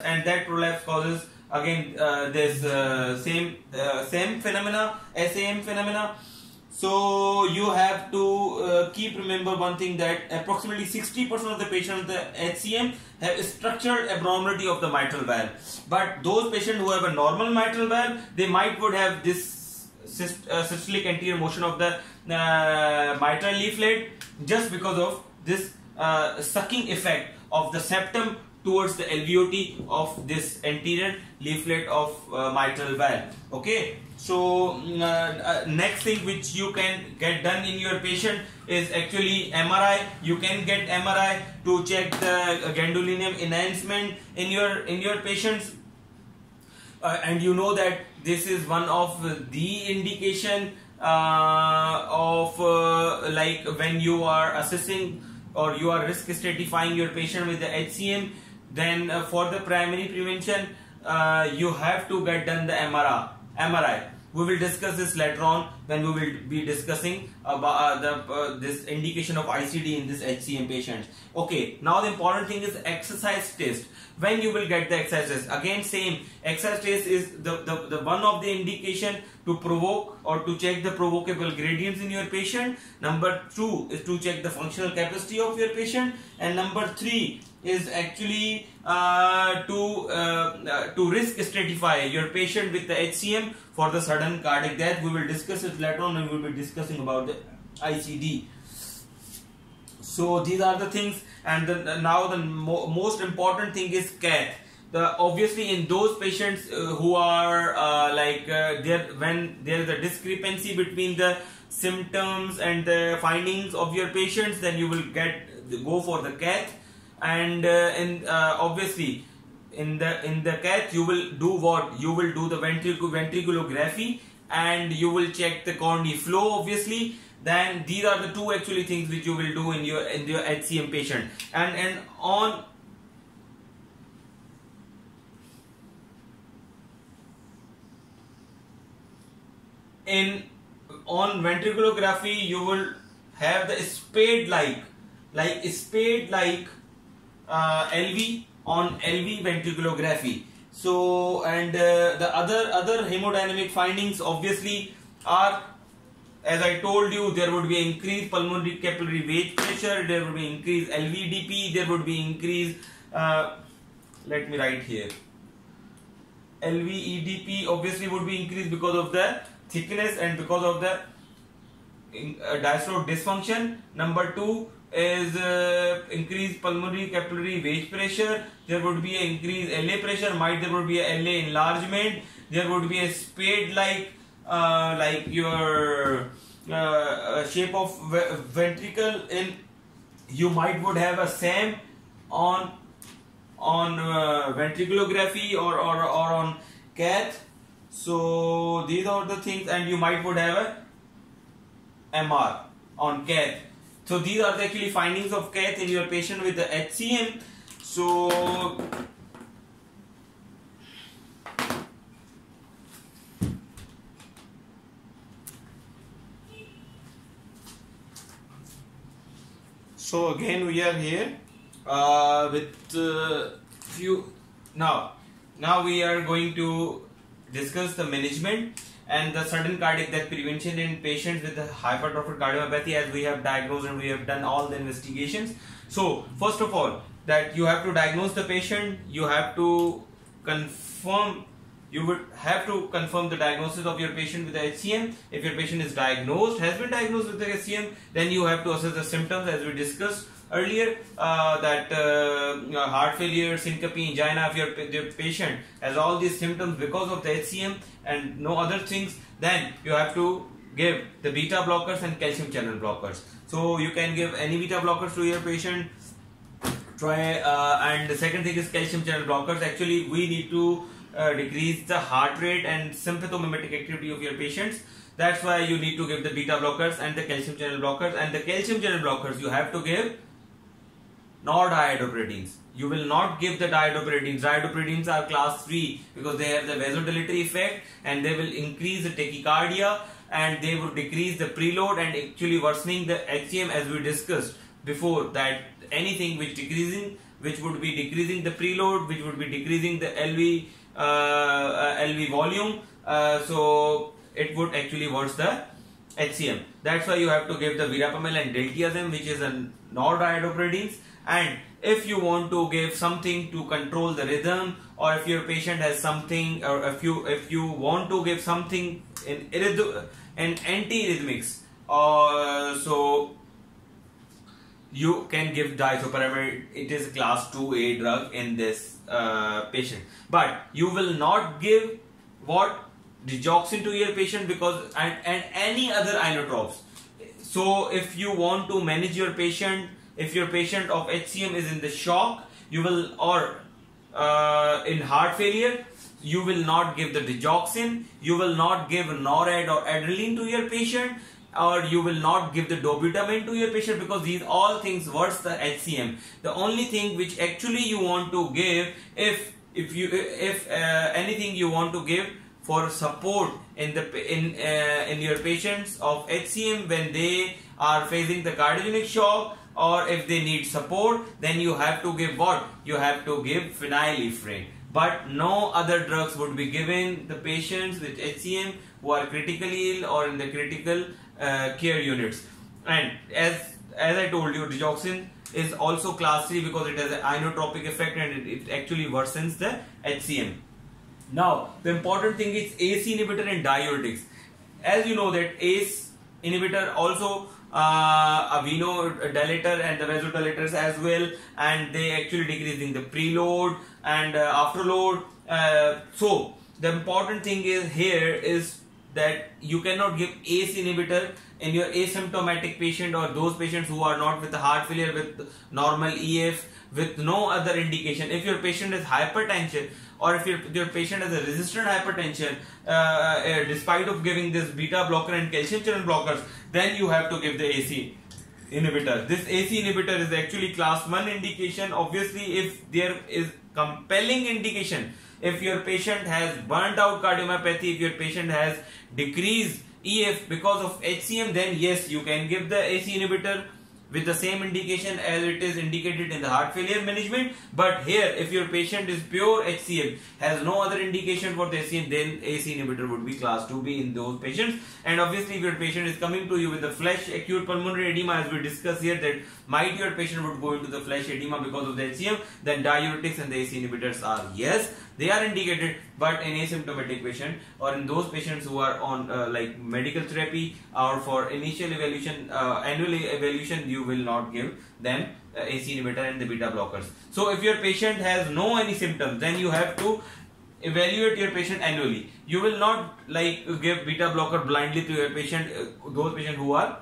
and that prolapse causes again this same phenomena, SAM phenomena. So you have to keep remember one thing, that approximately 60% of the patients with the HCM have a structural abnormality of the mitral valve. But those patients who have a normal mitral valve, they would have this systolic anterior motion of the mitral leaflet, just because of this sucking effect of the septum towards the alveoli of this anterior leaflet of mitral valve. Okay, so next thing which you can get done in your patient is actually MRI. You can get MRI to check the gadolinium enhancement in your patients, and you know that this is one of the indication of like when you are assessing or you are risk stratifying your patient with the HCM. Then for the primary prevention, you have to get done the MRI. We will discuss this later on when we will be discussing about this indication of ICD in this HCM patients. Okay, now the important thing is exercise test. When you will get the exercise test, again same, exercise test is the one of the indication to provoke or to check the provocable gradients in your patient. Number 2 is to check the functional capacity of your patient, and number 3 is actually to risk stratify your patient with the HCM for the sudden cardiac death. We will discuss it later on, and we will be discussing about the ICD. So these are the things, and now the most important thing is cath. Obviously in those patients who are when there is a discrepancy between the symptoms and the findings of your patients, then you will go for the cath. And obviously in the cath you will do what? You will do the ventriculography, and you will check the coronary flow, obviously. Then these are the two actually things which you will do in your HCM patient. And on ventriculography you will have the spade like LV on LV ventriculography. So, and the other hemodynamic findings obviously are, as I told you, there would be increased pulmonary capillary wedge pressure, there would be increased LVDP, there would be increased let me write here, LVEDP obviously would be increased because of the thickness and because of the diastolic dysfunction. Number 2 is increased pulmonary capillary wedge pressure. There would be an increased LA pressure. There would be a LA enlargement. There would be a spade like your shape of ventricle. In you would have a SAM on ventriculography or on cath. So these are the things, and you would have a MR on cath. So these are the actually findings of cath in your patient with the HCM. So again we are here with few. Now we are going to discuss the management and the sudden cardiac death prevention in patients with hypertrophic cardiomyopathy, as we have diagnosed and we have done all the investigations. So first of all, that you have to diagnose the patient, you have to confirm, you would have to confirm the diagnosis of your patient with the HCM. If your patient is has been diagnosed with the HCM, then you have to assess the symptoms as we discussed earlier, that heart failure, syncope, angina. If your patient has all these symptoms because of the HCM and no other things, then you have to give the beta blockers and calcium channel blockers. So you can give any beta blockers to your patient. And the second thing is calcium channel blockers. Actually, we need to decrease the heart rate and sympathomimetic activity of your patients. That's why you need to give the beta blockers and the calcium channel blockers. And the calcium channel blockers you have to give non-diiodopiridines. You will not give the diiodopiridines. Diiodopiridines are class 3 because they have the vasodilatory effect and they will increase the tachycardia and they will decrease the preload and actually worsening the HCM, as we discussed before, that anything which which would be decreasing the preload, which would be decreasing the LV volume. So it would actually worse the HCM. That's why you have to give the verapamil and diltiazem, which is a noradiopredines. And if you want to give something to control the rhythm, or if your patient has something, or if you want to give something in antiarrhythmics, so you can give disopyramide. It is class 2A drug in this patient, but you will not give what digoxin to your patient, because and any other inotropes. So if you want to manage your patient, if your patient of HCM is in the shock, you will, or in heart failure, you will not give the digoxin, you will not give norad or adrenaline to your patient, or you will not give the dobutamine to your patient, because these all things worse the HCM. The only thing which actually you want to give, if anything you want to give for support in your patients of HCM when they are facing the cardiogenic shock, or if they need support, then you have to give what? You have to give phenylephrine. But no other drugs would be given the patients with HCM who are critically ill or in the critical care units. And as I told you, digoxin is also class 3 because it has an inotropic effect and it actually worsens the HCM. Now, the important thing is ACE inhibitor and diuretics. As you know that ACE inhibitor also a venodilator and the vasodilators as well, and they actually decreasing the preload and afterload. So the important thing is here is that you cannot give ACE inhibitor in your asymptomatic patient, or those patients who are not with the heart failure, with normal EF, with no other indication. If your patient is hypertension, or if your patient has a resistant hypertension, despite of giving this beta blocker and calcium channel blockers, then you have to give the ACE inhibitor. This ACE inhibitor is actually class 1 indication. Obviously, if there is compelling indication, if your patient has burnt out cardiomyopathy, if your patient has decreased EF because of HCM, then yes, you can give the ACE inhibitor with the same indication as it is indicated in the heart failure management. But here, if your patient is pure HCM, has no other indication for the HCM, then ACE inhibitor would be class 2B in those patients. And obviously, if your patient is coming to you with the flash acute pulmonary edema, as we discussed here, that might your patient would go into the flash edema because of the HCM, then diuretics and the ACE inhibitors are, yes, they are indicated, but in asymptomatic patient or in those patients who are on like medical therapy or for initial evaluation, annual evaluation, you will not give them ACE inhibitor and the beta blockers. So if your patient has no any symptoms, then you have to evaluate your patient annually. You will not like give beta blocker blindly to your patient, those patients who are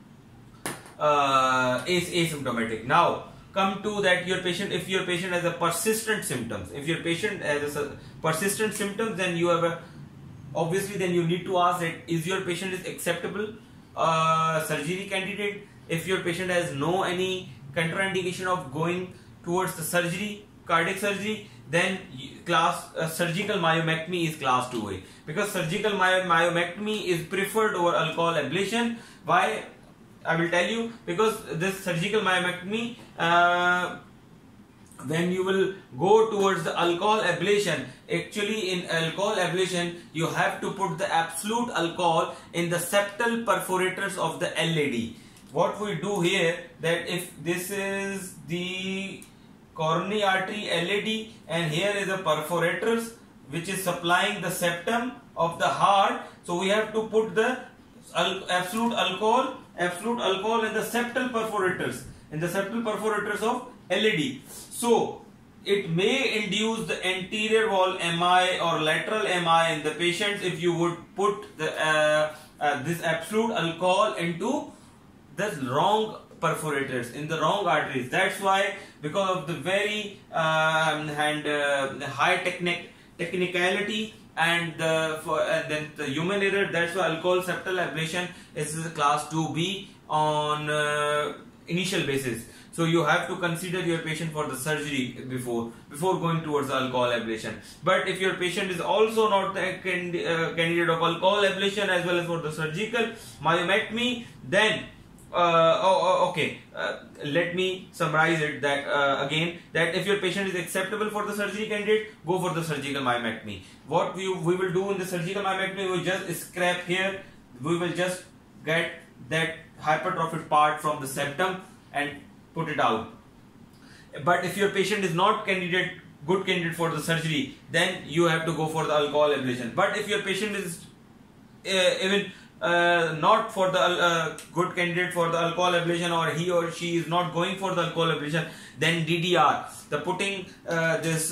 asymptomatic. Now come to that your patient, if your patient has a persistent symptoms, if your patient has a persistent symptoms, then you have a, obviously then you need to ask that is your patient is acceptable surgery candidate. If your patient has no any contraindication of going towards the surgery, cardiac surgery, then surgical myomectomy is class 2A, because surgical myomectomy is preferred over alcohol ablation. Why? I will tell you, because this surgical myomectomy, when you will go towards the alcohol ablation, actually in alcohol ablation you have to put the absolute alcohol in the septal perforators of the LAD. What we do here, that if this is the coronary artery LAD and here is the perforators which is supplying the septum of the heart, so we have to put the absolute alcohol in the septal perforators of LAD. So it may induce the anterior wall MI or lateral MI in the patients if you would put the this absolute alcohol into the wrong perforators, in the wrong arteries. That's why, because of the very high technicality and then the human error, that's why alcohol septal ablation is a class 2B on initial basis. So you have to consider your patient for the surgery before going towards the alcohol ablation. But if your patient is also not the candidate of alcohol ablation as well as for the surgical myomectomy, then okay. Let me summarize it that again. That if your patient is acceptable for the surgery candidate, go for the surgical myomectomy. What we will do in the surgical myomectomy, we will just scrap here. We will just get that hypertrophied part from the septum and put it out. But if your patient is not good candidate for the surgery, then you have to go for the alcohol ablation. But if your patient is even not for the good candidate for the alcohol ablation, or he or she is not going for the alcohol ablation, then DDR, the putting this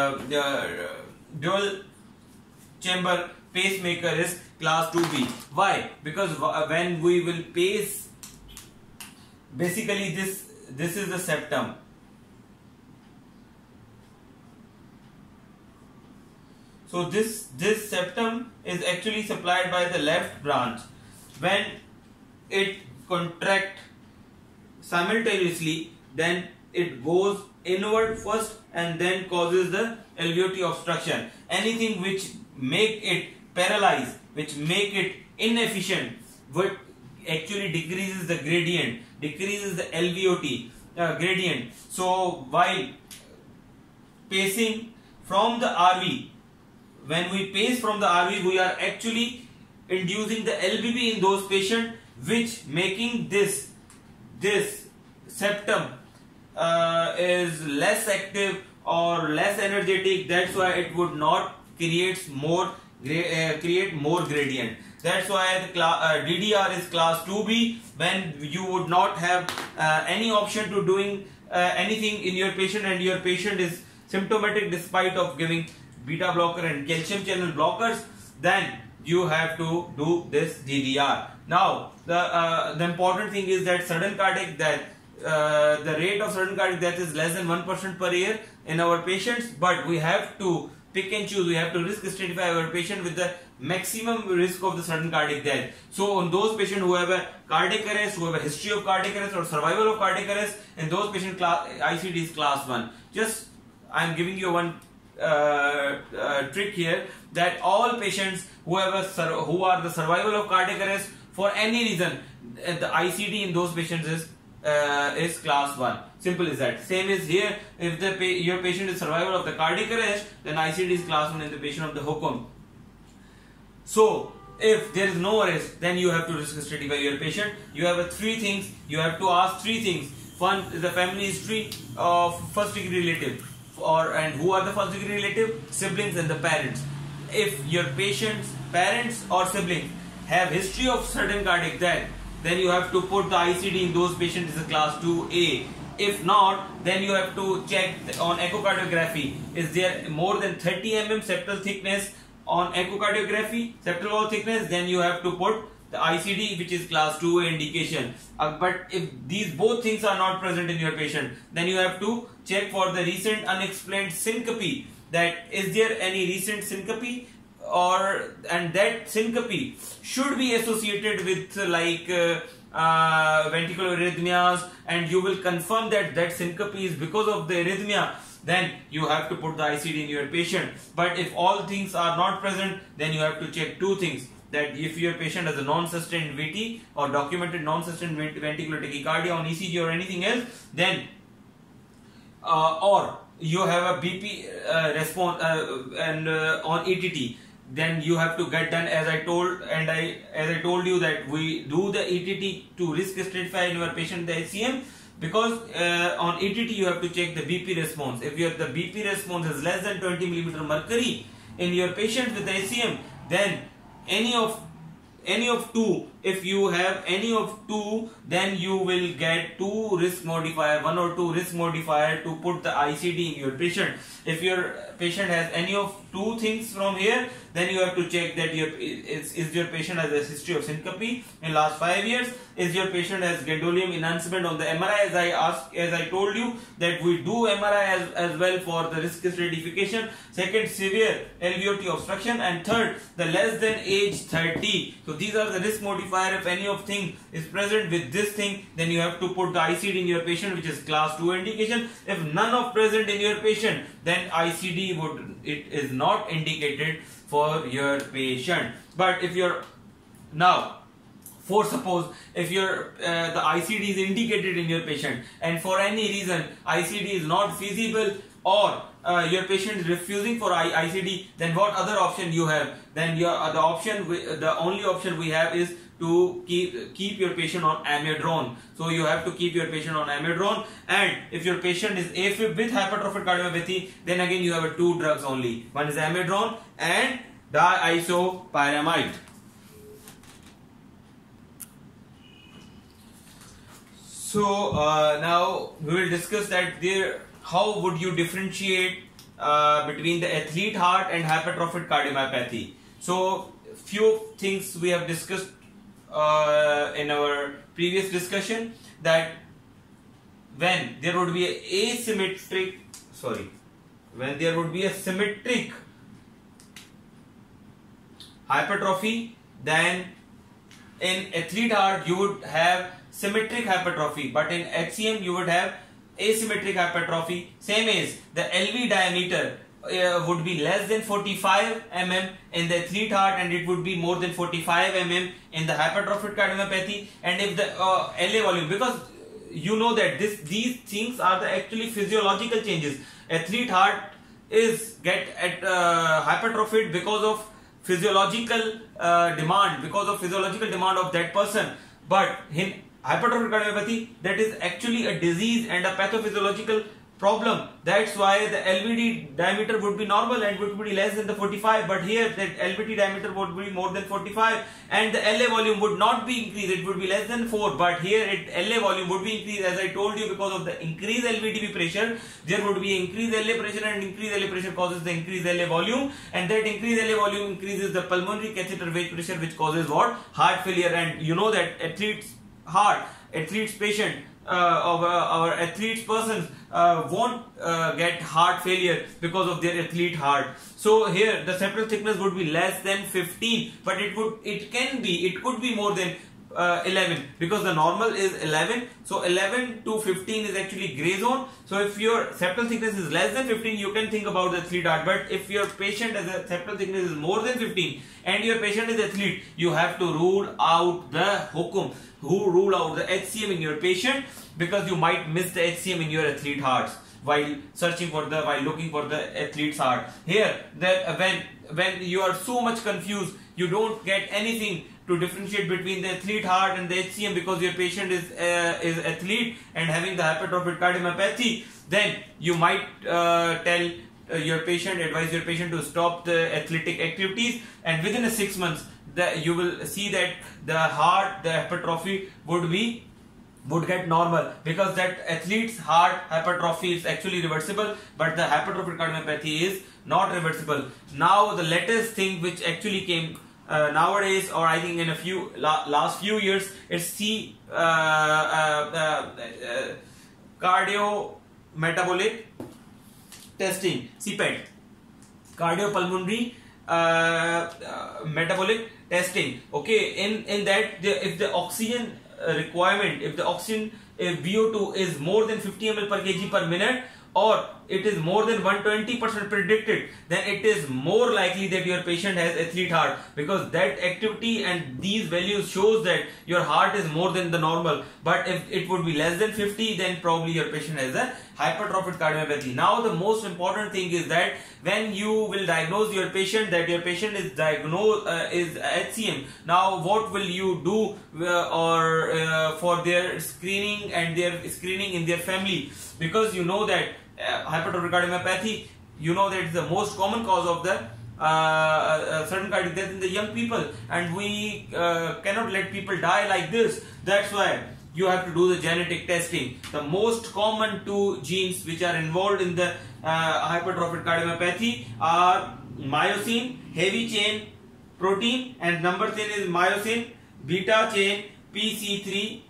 dual chamber pacemaker is class 2B. Why? Because when we will pace, basically this is the septum. So this septum is actually supplied by the left branch. When it contracts simultaneously, then it goes inward first and then causes the alveoli obstruction. Anything which make it paralyzed, which make it inefficient, what actually decreases the gradient, decreases the alveoli gradient. So while pacing from the RV, when we pace from the RV, we are actually inducing the LBB in those patients, which making this septum is less active or less energetic. That's why it would not create more gradient. That's why the DDR is class 2B, when you would not have any option to doing anything in your patient, and your patient is symptomatic despite of giving beta blocker and calcium channel blockers, then you have to do this DDR. Now the important thing is that sudden cardiac death, the rate of sudden cardiac death is less than 1% per year in our patients, but we have to pick and choose. We have to risk stratify our patient with the maximum risk of the sudden cardiac death. So on those patients who have a cardiac arrest, who have a history of cardiac arrest or survival of cardiac arrest, in those patients ICD is class 1. Just I am giving you one trick here, that all patients who are the survival of cardiac arrest for any reason, the ICD in those patients is class 1. Simple as that. Same is here. If your patient is survival of the cardiac arrest, then ICD is class 1 in the patient of the Hukum. So if there is no arrest, then you have to risk stratify your patient. You have three things. You have to ask three things. One is the family history of first degree relative. And who are the first degree relative? Siblings and the parents. If your patient's parents or siblings have history of sudden cardiac death, then you have to put the ICD in those patients as a class 2A. If not, then you have to check on echocardiography. Is there more than 30 mm septal thickness on echocardiography, septal wall thickness? Then you have to put the ICD, which is class 2A indication. But if these both things are not present in your patient, then you have to check for the recent unexplained syncope. That is there any recent syncope, and that syncope should be associated with like ventricular arrhythmias, and you will confirm that syncope is because of the arrhythmia. Then you have to put the ICD in your patient. But if all things are not present, then you have to check two things. That if your patient has a non-sustained VT or documented non-sustained ventricular tachycardia on ECG or anything else, then or you have a BP response on ETT, then you have to get done as I told you that we do the ETT to risk stratify in your patient the HCM, because on ETT you have to check the BP response. If the BP response is less than 20 mm mercury in your patient with the HCM, then any of two, if you have any of two, then you will get two risk modifier, one or two risk modifier to put the ICD in your patient. If your patient has any of two things from here, then you have to check that is your patient has a history of syncope in last 5 years. Is your patient has gadolinium enhancement on the MRI? As I told you that we do MRI as well for the risk stratification. Second, severe alveoli obstruction, and third, the less than age 30. So these are the risk modifier. If any of thing is present with this thing, then you have to put the ICD in your patient, which is class 2 indication. If none of present in your patient, then ICD is not indicated for your patient. But if you're now For suppose if your the ICD is indicated in your patient, and for any reason ICD is not feasible, or your patient is refusing for ICD, then what other option you have? Then your the only option we have is to keep your patient on amiodarone. So you have to keep your patient on amiodarone, and if your patient is AFib with hypertrophic cardiomyopathy, then again you have two drugs only. One is amiodarone and diisopyramide. So now we will discuss that how would you differentiate between the athlete heart and hypertrophic cardiomyopathy. So few things we have discussed in our previous discussion, that when there would be a symmetric hypertrophy, then in athlete heart you would have symmetric hypertrophy, but in HCM you would have asymmetric hypertrophy. Same as the LV diameter would be less than 45 mm in the athlete heart, and it would be more than 45 mm in the hypertrophic cardiomyopathy. And if the LA volume, because you know that these things are the actually physiological changes. Athlete heart is hypertrophied because of physiological demand, of that person, but in hypertrophic cardiomyopathy, that is actually a disease and a pathophysiological problem. That's why the LVD diameter would be normal and would be less than the 45, but here that LVD diameter would be more than 45, and the LA volume would not be increased, it would be less than 4, but here LA volume would be increased, as I told you, because of the increased LVDP pressure. There would be increased LA pressure, and increased LA pressure causes the increased LA volume, and that increased LA volume increases the pulmonary catheter wedge pressure, which causes what? Heart failure. And you know that athletes patient our athletes persons won't get heart failure because of their athlete heart. So here the septal thickness would be less than 15, but it could be more than 11, because the normal is 11. So 11 to 15 is actually gray zone. So if your septal thickness is less than 15, you can think about the athlete heart. But if your patient has a septal thickness is more than 15 and your patient is athlete, you have to rule out the rule out the HCM in your patient, because you might miss the HCM in your athlete hearts while looking for the athlete's heart. Here, that when you are so much confused, you don't get anything to differentiate between the athlete heart and the HCM, because your patient is athlete and having the hypertrophic cardiomyopathy, then you might advise your patient to stop the athletic activities, and within 6 months you will see that the hypertrophy would get normal, because that athlete's heart hypertrophy is actually reversible, but the hypertrophic cardiomyopathy is not reversible. Now the latest thing which actually came nowadays, or I think in last few years, is cardiometabolic testing, CPET, cardiopulmonary metabolic testing. Okay, in that if the oxygen requirement, if the oxygen VO2 is more than 50 ml per kg per minute, or it is more than 120% predicted, then it is more likely that your patient has athlete heart, because that activity and these values shows that your heart is more than the normal. But if it would be less than 50, then probably your patient has a hypertrophic cardiomyopathy. Now the most important thing is that when you will diagnose your patient that your patient is HCM, now what will you do for their screening and their screening in their family? Because you know that hypertrophic cardiomyopathy, you know that it's the most common cause of the sudden cardiac death in the young people, and we cannot let people die like this. That's why you have to do the genetic testing. The most common two genes which are involved in the hypertrophic cardiomyopathy are myosin heavy chain protein, and number 10 is myosin beta chain PC3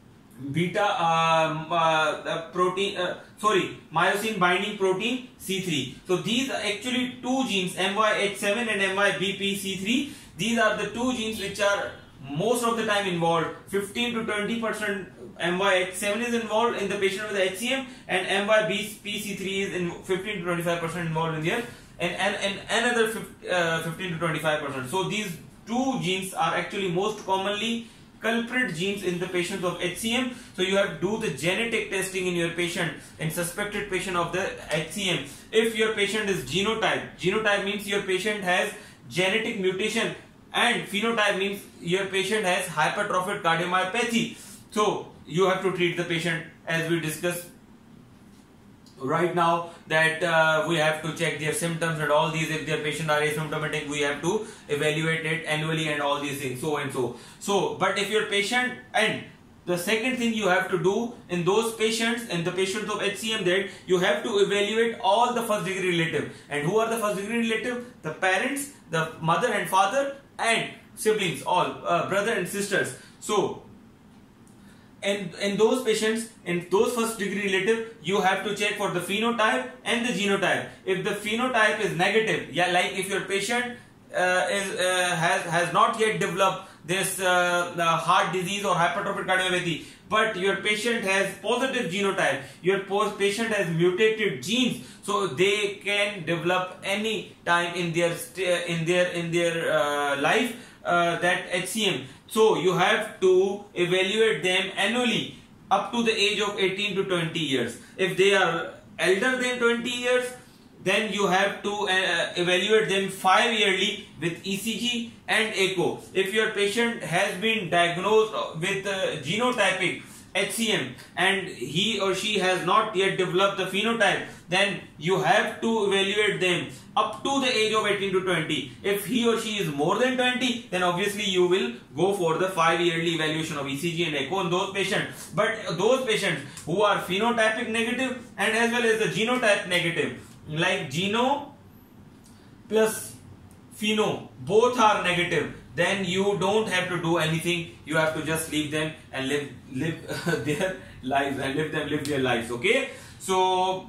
myosin binding protein C3. So these are actually two genes, MYH7 and MYBPC3. These are the two genes which are most of the time involved. 15 to 20% MYH7 is involved in the patient with HCM, and MYBPC3 is in 15 to 25% involved in there, and another 15 to 25%. So these two genes are actually most commonly culprit genes in the patients of HCM. So you have to do the genetic testing in your patient, in suspected patient of the HCM. If your patient is genotype means your patient has genetic mutation, and phenotype means your patient has hypertrophic cardiomyopathy. So you have to treat the patient as we discussed right now, that we have to check their symptoms and all these. If their patient are asymptomatic, we have to evaluate it annually and all these things, so and so. So, but if your patient, and the second thing you have to do in those patients, in the patients of HCM, that you have to evaluate all the first degree relative. And who are the first degree relative? The parents, the mother and father, and siblings, all brother and sisters. So in those patients, in those first degree relative, you have to check for the phenotype and the genotype. If the phenotype is negative, yeah, like if your patient has not yet developed this heart disease or hypertrophic cardiomyopathy, but your patient has positive genotype, your patient has mutated genes, so they can develop any time in their life that HCM. So you have to evaluate them annually up to the age of 18 to 20 years. If they are elder than 20 years, then you have to evaluate them 5 yearly with ECG and echo. If your patient has been diagnosed with genotypic HCM and he or she has not yet developed the phenotype, then you have to evaluate them up to the age of 18 to 20. If he or she is more than 20, then obviously you will go for the 5 yearly evaluation of ECG and echo in those patients. But those patients who are phenotypic negative and as well as the genotype negative, like geno plus pheno, both are negative, then you don't have to do anything. You have to just leave them and live their lives and live their lives. Okay, so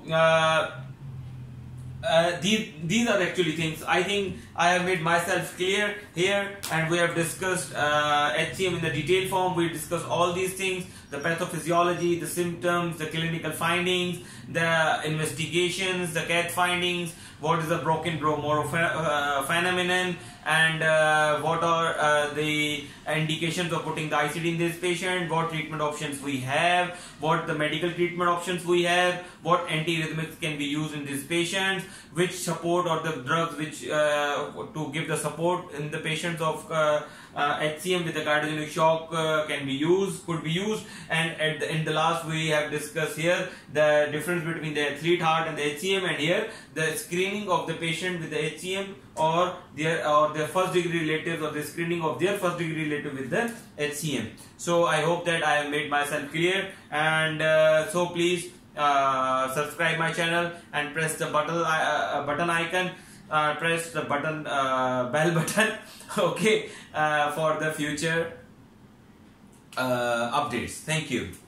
these are actually things. I think I have made myself clear here, and we have discussed HCM in the detailed form. We discussed all these things: the pathophysiology, the symptoms, the clinical findings, the investigations, the cath findings, what is the broken Bromoro phenomenon, and what are the indications of putting the ICD in this patient, what treatment options we have, what the medical treatment options we have, what antiarrhythmics can be used in these patients, which support or the drugs which to give the support in the patients of HCM with the cardiogenic shock could be used. And in the last we have discussed here the difference between the athlete heart and the HCM, and here the screening of the patient with the HCM or their first degree relatives, or the screening of their first degree relative with the HCM. So I hope that I have made myself clear, and so please subscribe my channel and press the button icon, press the button bell button, okay, for the future updates. Thank you.